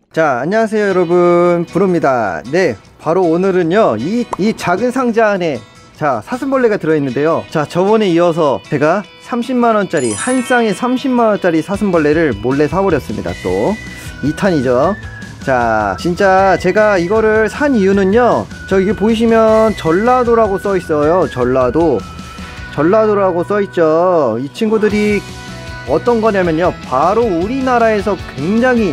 자, 안녕하세요 여러분, 브로입니다. 네, 바로 오늘은요 이 작은 상자 안에 자 사슴벌레가 들어있는데요. 자, 저번에 이어서 제가 30만원짜리 한 쌍에 30만원짜리 사슴벌레를 몰래 사버렸습니다. 또 2탄이죠 자, 진짜 제가 이거를 산 이유는요, 저기 보이시면 전라도라고 써있어요. 전라도라고 써있죠. 이 친구들이 어떤 거냐면요, 바로 우리나라에서 굉장히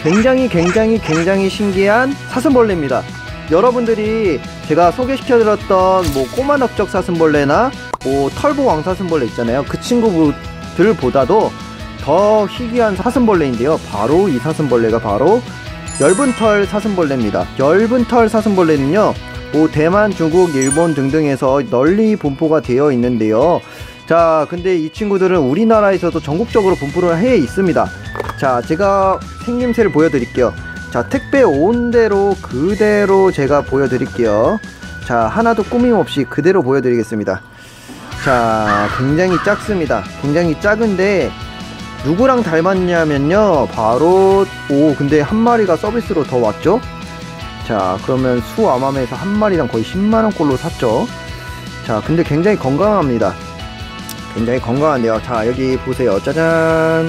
신기한 사슴벌레입니다. 여러분들이 제가 소개시켜드렸던 뭐 꼬마 넓적 사슴벌레나 뭐 털보 왕사슴벌레 있잖아요. 그 친구들보다도 더 희귀한 사슴벌레인데요, 바로 이 사슴벌레가 바로 엷은털 사슴벌레입니다. 엷은털 사슴벌레는요, 뭐 대만, 중국, 일본 등등에서 널리 분포가 되어 있는데요. 자, 근데 이 친구들은 우리나라에서도 전국적으로 분포를 해 있습니다. 자, 제가 생김새를 보여드릴게요. 자, 택배 온 대로 그대로 제가 보여드릴게요. 자, 하나도 꾸밈없이 그대로 보여드리겠습니다. 자, 굉장히 작습니다. 굉장히 작은데 누구랑 닮았냐면요, 바로 근데 한 마리가 서비스로 더 왔죠. 자, 그러면 수아맘에서 한 마리당 거의 10만원 꼴로 샀죠. 자, 근데 굉장히 건강합니다. 굉장히 건강한데요. 자, 여기 보세요. 짜잔.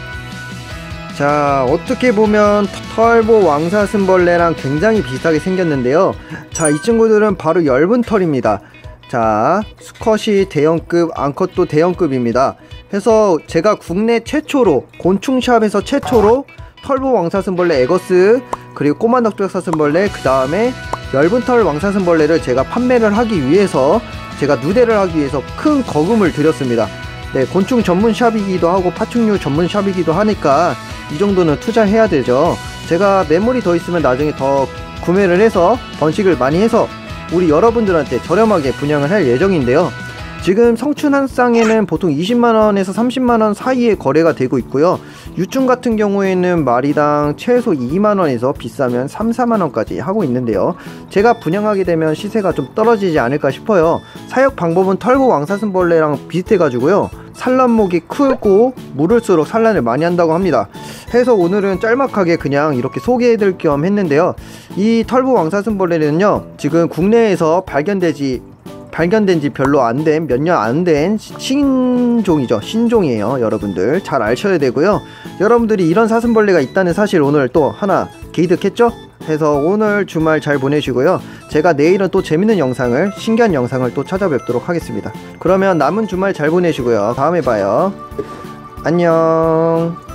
자, 어떻게 보면 털보 왕사슴벌레랑 굉장히 비슷하게 생겼는데요. 자, 이 친구들은 바로 엷은털입니다. 자, 수컷이 대형급, 암컷도 대형급입니다. 해서 제가 국내 최초로, 곤충샵에서 최초로 털보 왕사슴벌레 에거스, 그리고 꼬마 넓적 사슴벌레, 그 다음에 엷은털 왕사슴벌레를 제가 판매를 하기 위해서, 제가 누대를 하기 위해서 큰 거금을 들였습니다. 네, 곤충 전문 샵이기도 하고 파충류 전문 샵이기도 하니까 이 정도는 투자해야 되죠. 제가 매물이 더 있으면 나중에 더 구매를 해서 번식을 많이 해서 우리 여러분들한테 저렴하게 분양을 할 예정인데요. 지금 성춘 한 쌍에는 보통 20만원에서 30만원 사이에 거래가 되고 있고요. 유충 같은 경우에는 마리당 최소 2만원에서 비싸면 3, 4만원까지 하고 있는데요. 제가 분양하게 되면 시세가 좀 떨어지지 않을까 싶어요. 사육 방법은 털보 왕사슴벌레랑 비슷해 가지고요, 산란목이 크고 물을수록 산란을 많이 한다고 합니다. 해서 오늘은 짤막하게 그냥 이렇게 소개해드릴 겸 했는데요. 이 털보 왕사슴벌레는요, 지금 국내에서 발견된 지 별로 안 된, 몇 년 안 된 신종이죠. 신종이에요. 여러분들 잘 아셔야 되고요. 여러분들이 이런 사슴벌레가 있다는 사실 오늘 또 하나 개이득했죠? 해서 오늘 주말 잘 보내시고요. 제가 내일은 또 재밌는 영상을, 신기한 영상을 또 찾아뵙도록 하겠습니다. 그러면 남은 주말 잘 보내시고요. 다음에 봐요. 안녕.